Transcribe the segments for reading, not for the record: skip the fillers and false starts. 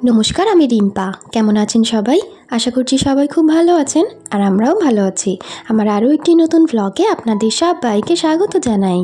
নমস্কার, আমি রিম্পা। কেমন আছেন সবাই? আশা করছি সবাই খুব ভালো আছেন, আর আমরাও ভালো আছি। আমার আরও একটি নতুন ভ্লগে আপনাদের সবাইকে স্বাগত জানাই।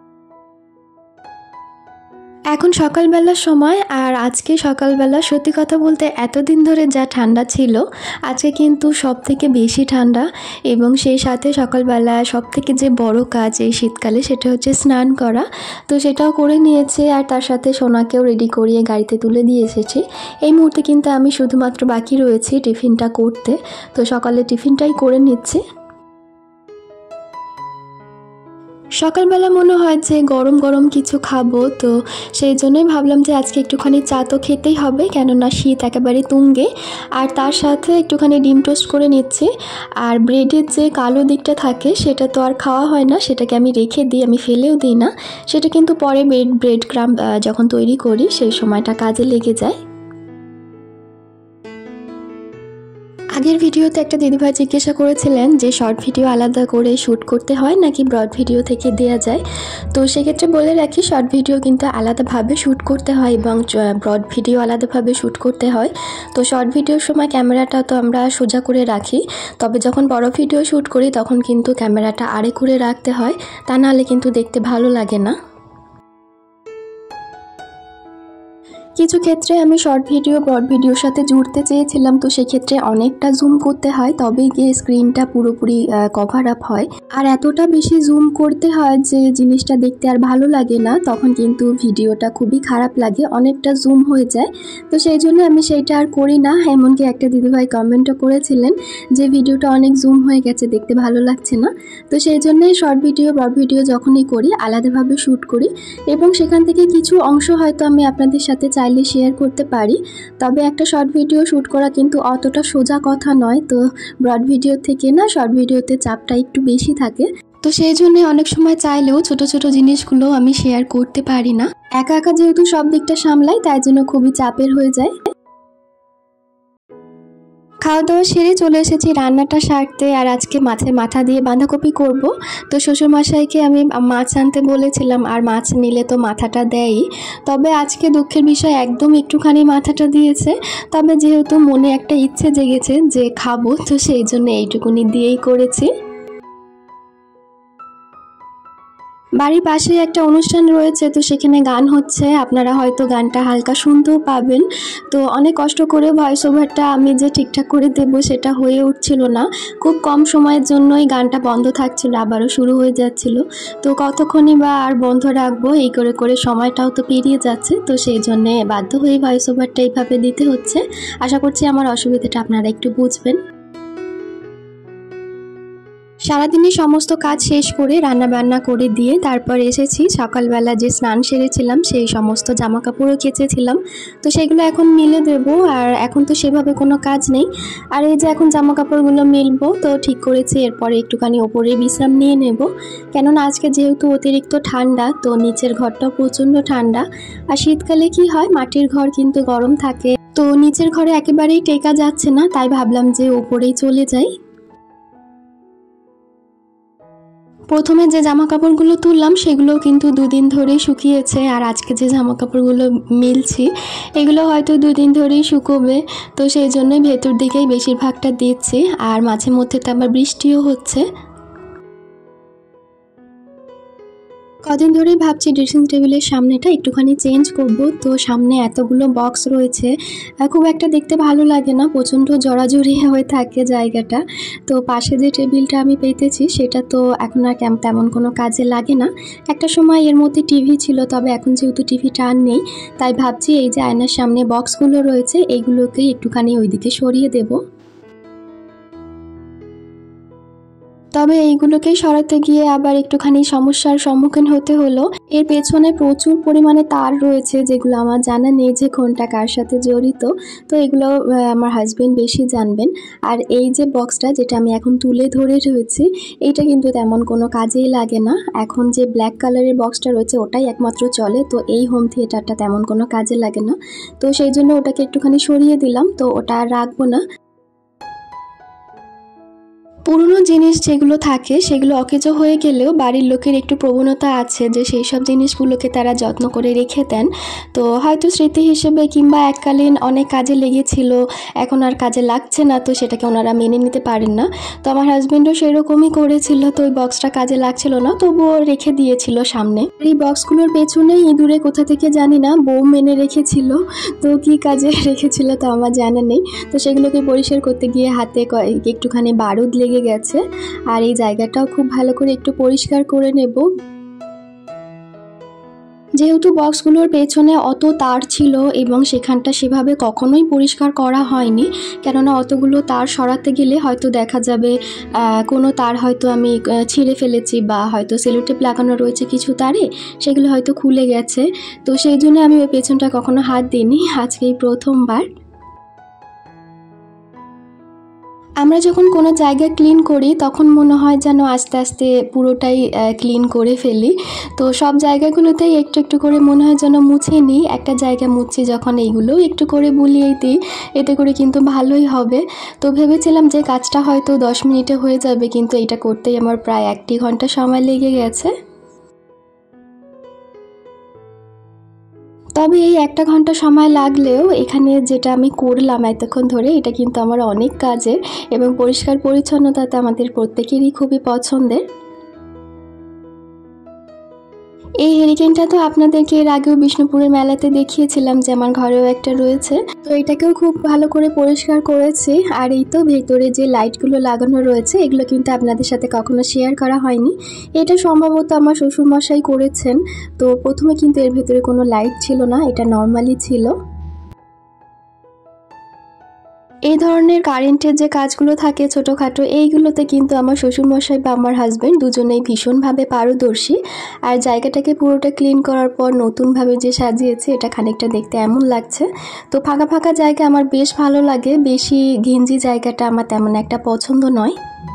এখন সকালবেলার সময়, আর আজকে সকালবেলা সত্যি কথা বলতে এতদিন ধরে যা ঠান্ডা ছিল, আজকে কিন্তু সব থেকে বেশি ঠান্ডা। এবং সেই সাথে সকালবেলা সব থেকে যে বড় কাজ এই শীতকালে, সেটা হচ্ছে স্নান করা। তো সেটাও করে নিয়েছে, আর তার সাথে সোনাকেও রেডি করিয়ে গাড়িতে তুলে দিয়ে এসেছি। এই মুহূর্তে কিন্তু আমি শুধুমাত্র বাকি রয়েছি টিফিনটা করতে। তো সকালে টিফিনটাই করে নিচ্ছি। সকালবেলা মনে হয় যে গরম গরম কিছু খাবো, তো সেই জন্যই ভাবলাম যে আজকে একটুখানি চা তো খেতেই হবে, কেননা শীত একেবারে তুঙ্গে। আর তার সাথে একটুখানি ডিম টোস্ট করে নিচ্ছি। আর ব্রেডের যে কালো দিকটা থাকে সেটা তো আর খাওয়া হয় না, সেটাকে আমি রেখে দিই, আমি ফেলেও দিই না। সেটা কিন্তু পরে ব্রেড ক্রাম্ব যখন তৈরি করি সেই সময়টা কাজে লেগে যায়। আগের ভিডিওতে একটা দিদিভাই জিজ্ঞাসা করেছিলেন যে শর্ট ভিডিও আলাদা করে শ্যুট করতে হয় নাকি ব্রড ভিডিও থেকে দেয়া যায়। তো সেক্ষেত্রে বলে রাখি, শর্ট ভিডিও কিন্তু আলাদাভাবে শ্যুট করতে হয় এবং ব্রড ভিডিও আলাদাভাবে শ্যুট করতে হয়। তো শর্ট ভিডিওর সময় ক্যামেরাটা তো আমরা সোজা করে রাখি, তবে যখন বড় ভিডিও শ্যুট করি তখন কিন্তু ক্যামেরাটা আড়ে করে রাখতে হয়, তা নাহলে কিন্তু দেখতে ভালো লাগে না। কিছু ক্ষেত্রে আমি শর্ট ভিডিও ব্রড ভিডিওর সাথে জুড়তে চেয়েছিলাম, তো সেক্ষেত্রে অনেকটা জুম করতে হয়, তবেই গিয়ে স্ক্রিনটা পুরোপুরি কভার আপ হয়। আর এতটা বেশি জুম করতে হয় যে জিনিসটা দেখতে আর ভালো লাগে না, তখন কিন্তু ভিডিওটা খুবই খারাপ লাগে, অনেকটা জুম হয়ে যায়। তো সেই জন্য আমি সেইটা আর করি না। এমনকি একটা দিদিভাই কমেন্টও করেছিলেন যে ভিডিওটা অনেক জুম হয়ে গেছে, দেখতে ভালো লাগছে না। তো সেই জন্যই শর্ট ভিডিও ব্রড ভিডিও যখনই করি আলাদাভাবে শ্যুট করি, এবং সেখান থেকে কিছু অংশ হয়তো আমি আপনাদের সাথে চাইলে শেয়ার করতে পারি। তবে একটা শর্ট ভিডিও শ্যুট করা কিন্তু অতটা সোজা কথা নয়, তো ব্রড ভিডিও থেকে না শর্ট ভিডিওতে চাপটা একটু বেশি থাকে। তো সেই জন্য অনেক সময় চাইলেও ছোট ছোট জিনিসগুলো আমি শেয়ার করতে পারি না। একা একা যেহেতু সব দিকটা সামলাই, তাই জন্য খুবই চাপের হয়ে যায়। খাওয়া দাওয়া সেরে চলে এসেছি রান্নাটা সারতে, আর আজকে মাছের মাথা দিয়ে বাঁধাকপি করব। তো শ্বশুরমশাইকে আমি মাছ আনতে বলেছিলাম, আর মাছ নিলে তো মাথাটা দেয়ই। তবে আজকে দুঃখের বিষয় একদম একটুখানি মাথাটা দিয়েছে। তবে যেহেতু মনে একটা ইচ্ছে জেগেছে যে খাবো, তো সেই জন্য এইটুকুনি দিয়েই করেছি। বাড়ির পাশে একটা অনুষ্ঠান রয়েছে, তো সেখানে গান হচ্ছে, আপনারা হয়তো গানটা হালকা শুনতেও পাবেন। তো অনেক কষ্ট করে ভয়েস ওভারটা আমি যে ঠিকঠাক করে দেব সেটা হয়ে উঠছিল না। খুব কম সময়ের জন্যই গানটা বন্ধ থাকছিল, আবারও শুরু হয়ে যাচ্ছিল। তো কতক্ষণই বা আর বন্ধ রাখবো, এই করে করে সময়টাও তো পেরিয়ে যাচ্ছে। তো সেই জন্যে বাধ্য হয়ে ভয়েস ওভারটা এইভাবে দিতে হচ্ছে। আশা করছি আমার অসুবিধাটা আপনারা একটু বুঝবেন। সারাদিনই সমস্ত কাজ শেষ করে রান্না বান্না করে দিয়ে তারপর এসেছি। সকালবেলা যে স্নান সেরেছিলাম সেই সমস্ত জামা কাপড়ও কেচেছিলাম, তো সেগুলো এখন মিলে দেবো। আর এখন তো সেভাবে কোনো কাজ নেই। আর এই যে এখন জামা কাপড়গুলো মিলবো, তো ঠিক করেছি এরপরে একটুখানি ওপরে বিশ্রাম নিয়ে নেব, কেননা আজকে যেহেতু অতিরিক্ত ঠান্ডা, তো নিচের ঘরটাও প্রচণ্ড ঠান্ডা। আর শীতকালে কি হয়, মাটির ঘর কিন্তু গরম থাকে, তো নিচের ঘরে একেবারেই টেকা যাচ্ছে না, তাই ভাবলাম যে ওপরেই চলে যাই। প্রথমে যে জামা কাপড়গুলো তুললাম সেগুলো কিন্তু দুদিন ধরেই শুকিয়েছে, আর আজকে যে জামা কাপড়গুলো মিলছি এগুলো হয়তো দুদিন ধরেই শুকোবে। তো সেই জন্যই ভেতর দিকেই বেশিরভাগটা দিচ্ছি, আর মাঝে মধ্যে তো আবার বৃষ্টিও হচ্ছে। কদিন ধরেই ভাবছি ড্রেসিং টেবিলের সামনেটা একটুখানি চেঞ্জ করব। তো সামনে এতগুলো বক্স রয়েছে, খুব একটা দেখতে ভালো লাগে না, প্রচণ্ড জড়াজড়ি হয়ে থাকে জায়গাটা। তো পাশে যে টেবিলটা আমি পেতেছি সেটা তো এখন আর তেমন কোনো কাজে লাগে না। একটা সময় এর মধ্যে টিভি ছিল, তবে এখন যেহেতু টিভিটা আর নেই, তাই ভাবছি এই যে আয়নার সামনে বক্সগুলো রয়েছে এইগুলোকেই একটুখানি ওইদিকে সরিয়ে দেবো। তবে এইগুলোকেই সরাতে গিয়ে আবার একটুখানি সমস্যার সম্মুখীন হতে হলো। এর পেছনে প্রচুর পরিমাণে তার রয়েছে, যেগুলো আমার জানা নেই যে কোনটা কার সাথে জড়িত। তো এগুলো আমার হাজবেন্ড বেশি জানবেন। আর এই যে বক্সটা যেটা আমি এখন তুলে ধরে রয়েছি, এইটা কিন্তু তেমন কোনো কাজেই লাগে না। এখন যে ব্ল্যাক কালারের বক্সটা রয়েছে ওটাই একমাত্র চলে, তো এই হোম থিয়েটারটা তেমন কোনো কাজে লাগে না। তো সেই জন্য ওটাকে একটুখানি সরিয়ে দিলাম, তো ওটা আর রাখবো না। পুরনো জিনিস যেগুলো থাকে সেগুলো অকেজো হয়ে গেলেও বাড়ির লোকের একটু প্রবণতা আছে যে সেই সব জিনিসগুলোকে তারা যত্ন করে রেখে দেন। তো হয়তো স্মৃতি হিসেবে কিংবা এককালীন অনেক কাজে লেগেছিল, এখন আর কাজে লাগছে না, তো সেটাকে ওনারা মেনে নিতে পারেন না। তো আমার হাজব্যান্ডও সেরকমই করেছিল, তো ওই বক্সটা কাজে লাগছিল না, তবুও রেখে দিয়েছিল সামনে। এই বক্সগুলোর পেছনে ইঁদুরে কোথা থেকে জানি না বোম মেনে রেখেছিল, তো কি কাজে রেখেছিল তো আমার জানা নেই। তো সেগুলোকে পরিষ্কার করতে গিয়ে হাতে একটুখানি বারুদ লেগে গেছে। আর এই জায়গাটাও খুব ভালো করে একটু পরিষ্কার করে নেব। যেহেতু বক্সগুলোর পেছনে অত তার ছিল এবং সেখানটা সেভাবে কখনোই পরিষ্কার করা হয়নি, কেননা অতগুলো তার সরাতে গেলে হয়তো দেখা যাবে কোনো তার হয়তো আমি ছিঁড়ে ফেলেছি বা হয়তো সেলোটেপ লাগানো রয়েছে কিছু তারে, সেগুলো হয়তো খুলে গেছে। তো সেই জন্য আমি ওই পেছনটা কখনো হাত দিইনি, আজকেই প্রথমবার। আমরা যখন কোনো জায়গা ক্লিন করি তখন মনে হয় যেন আস্তে আস্তে পুরোটাই ক্লিন করে ফেলি। তো সব জায়গাগুলোতেই একটু একটু করে মনে হয় যেন মুছে নিই। একটা জায়গা মুছছি যখন এইগুলোও একটু করে বুলিয়ে দিই, এতে করে কিন্তু ভালোই হবে। তো ভেবেছিলাম যে কাজটা হয়তো 10 মিনিটে হয়ে যাবে, কিন্তু এটা করতেই আমার প্রায় 1 ঘন্টা সময় লেগে গেছে। তবে এই 1 ঘন্টা সময় লাগলেও এখানে যেটা আমি করলাম এতক্ষণ ধরে, এটা কিন্তু আমার অনেক কাজের এবং পরিষ্কার পরিচ্ছন্নতাতে আমাদের প্রত্যেকেরই খুবই পছন্দের। এই হেরিকেনটা তো আপনাদেরকে এর আগেও বিষ্ণুপুরের মেলাতে দেখিয়েছিলাম যে আমার ঘরেও একটা রয়েছে। তো এটাকেও খুব ভালো করে পরিষ্কার করেছি। আর এই তো ভেতরে যে লাইটগুলো লাগানো রয়েছে এগুলো কিন্তু আপনাদের সাথে কখনো শেয়ার করা হয়নি। এটা সম্ভবত আমার শ্বশুরমশাই করেছেন। তো প্রথমে কিন্তু এর ভেতরে কোনো লাইট ছিল না, এটা নর্মালি ছিল। এই ধরনের কারেন্টের যে কাজগুলো থাকে ছোটোখাটো, এইগুলোতে কিন্তু আমার শ্বশুরমশাই বা আমার হাজব্যান্ড দুজনেই ভীষণভাবে পারদর্শী। আর জায়গাটাকে পুরোটা ক্লিন করার পর নতুনভাবে যে সাজিয়েছে, এটা খানিকটা দেখতে এমন লাগছে। তো ফাঁকা ফাঁকা জায়গা আমার বেশ ভালো লাগে, বেশি ঘিঞ্জি জায়গাটা আমার তেমন একটা পছন্দ নয়।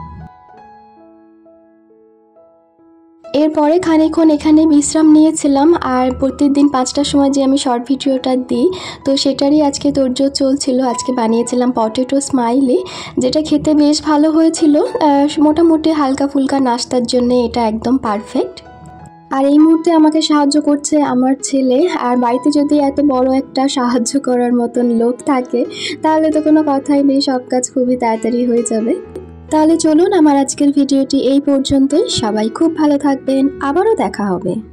এরপরে খানিকক্ষণ এখানে বিশ্রাম নিয়েছিলাম। আর প্রতিদিন 5টার সময় যে আমি শর্ট ভিডিওটা দিই, তো সেটারই আজকে তোড়জোড় চলছিল। আজকে বানিয়েছিলাম পটেটো স্মাইলি, যেটা খেতে বেশ ভালো হয়েছিল। মোটামুটি হালকা ফুলকা নাস্তার জন্য এটা একদম পারফেক্ট। আর এই মুহূর্তে আমাকে সাহায্য করছে আমার ছেলে। আর বাড়িতে যদি এত বড় একটা সাহায্য করার মতন লোক থাকে তাহলে তো কোনো কথাই নেই, সব কাজ খুবই তাড়াতাড়ি হয়ে যাবে। তাহলে চলুন, আমার আজকের ভিডিওটি এই পর্যন্তই। সবাই খুব ভালো থাকবেন, আবারও দেখা হবে।